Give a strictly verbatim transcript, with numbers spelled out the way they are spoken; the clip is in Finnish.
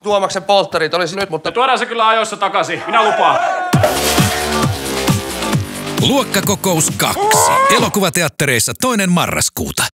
Tuomaksen polttarit olisi nyt, mutta... Me tuodaan se kyllä ajoissa takaisin. Minä lupaan. Luokkakokous kaksi. Elokuvateattereissa toinen marraskuuta.